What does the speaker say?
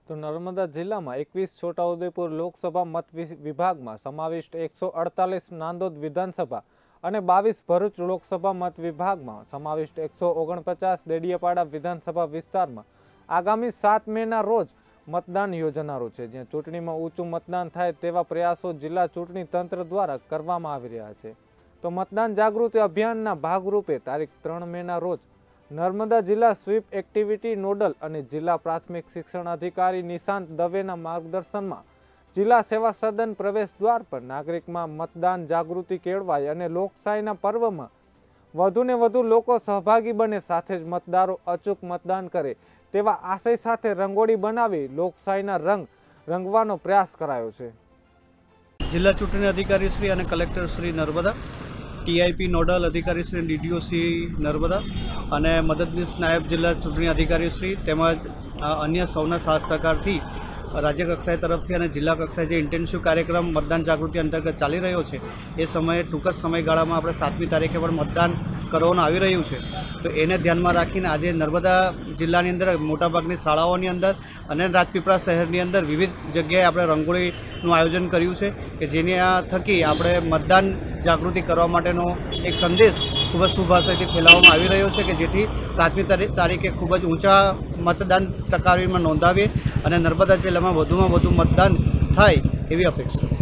તો નર્મદા જિલ્લામાં 21 છોટાઉદેપુર લોકસભા મત વિભાગમાં સમાવિષ્ટ 148 નાંદોદ વિધાનસભા અને 22 ભરૂચ લોકસભા મત વિભાગમાં સમાવિષ્ટ 149 દેડિયાપાડા વિધાનસભા વિસ્તારમાં આગામી 7 મેના રોજ મતદાન યોજાનારું છે, જ્યાં ચૂંટણીમાં ઊંચું મતદાન થાય તેવા પ્રયાસો જિલ્લા ચૂંટણી તંત્ર દ્વારા કરવામાં આવી રહ્યા છે। તો મતદાન જાગૃતિ અભિયાનના ભાગરૂપે તારીખ 3 મેના રોજ નર્મદા જિલ્લા સ્વીપ એક્ટિવિટી નોડલ અને જિલ્લા પ્રાથમિક શિક્ષણ અધિકારી નિશાંત દવેના માર્ગદર્શનમાં જિલ્લા સેવા સદન પ્રવેશ દ્વાર પર નાગરિકમાં મતદાન જાગૃતિ કેળવાય અને લોકશાહીના પર્વમાં વધુને વધુ લોકો સહભાગી બને, સાથે જ મતદારો અચૂક મતદાન કરે તેવા આશય સાથે રંગોળી બનાવી લોકશાહીના રંગ રંગવાનો પ્રયાસ કરાયો છે। જિલ્લા ચૂંટણી અધિકારી શ્રી અને collector Shri Narmada, TIP nodal અધિકારી શ્રી ડીડીઓ શ્રી નર્મદા અને મદદનીશ નાયબ જિલ્લા ચૂંટણી અધિકારી શ્રી તેમજ અન્ય સૌના સાથ સહકારથી રાજ્ય કક્ષાએ તરફથી અને જિલ્લા કક્ષાએ જે ઇન્ટેન્સિવ કાર્યક્રમ મતદાન જાગૃતિ અંતર્ગત ચાલી રહ્યો છે એ સમયે ટૂંક જ સમયગાળામાં આપણે 7મી તારીખે પણ મતદાન કરવાનું આવી રહ્યું છે। તો એને ધ્યાનમાં રાખીને આજે નર્મદા જિલ્લાની અંદર મોટાભાગની શાળાઓની અંદર અને રાજપીપળા શહેરની અંદર વિવિધ જગ્યાએ આપણે રંગોળીનું આયોજન કર્યું છે કે જેની આ થકી આપણે મતદાન જાગૃતિ કરવા માટેનો એક સંદેશ ખૂબ જ શુભાશયથી ફેલાવવામાં આવી રહ્યો છે કે જેથી 7મી તારીખે ખૂબ જ ઊંચા મતદાન ટકાવારીમાં નોંધાવીએ અને નર્મદા જિલ્લામાં વધુમાં વધુ મતદાન થાય એવી અપેક્ષા।